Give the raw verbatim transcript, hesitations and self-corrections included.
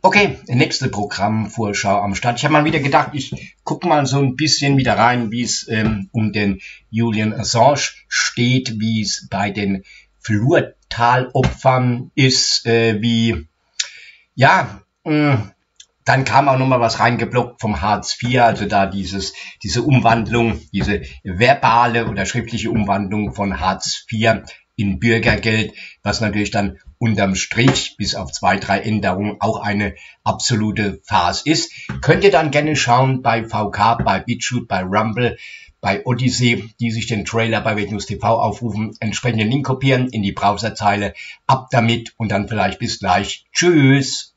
Okay, nächste Programmvorschau am Start. Ich habe mal wieder gedacht, ich gucke mal so ein bisschen wieder rein, wie es ähm, um den Julian Assange steht, wie es bei den Fluortal-Opfern ist, äh, wie, ja, mh, dann kam auch nochmal was reingeblockt vom Hartz vier, also da dieses, diese Umwandlung, diese verbale oder schriftliche Umwandlung von Hartz vier in Bürgergeld, was natürlich dann unterm Strich bis auf zwei, drei Änderungen auch eine absolute Farce ist. Könnt ihr dann gerne schauen bei V K, bei BitChute, bei Rumble, bei Odyssey, die sich den Trailer bei Welt News T V aufrufen, entsprechenden Link kopieren in die Browserzeile, ab damit und dann vielleicht bis gleich. Tschüss!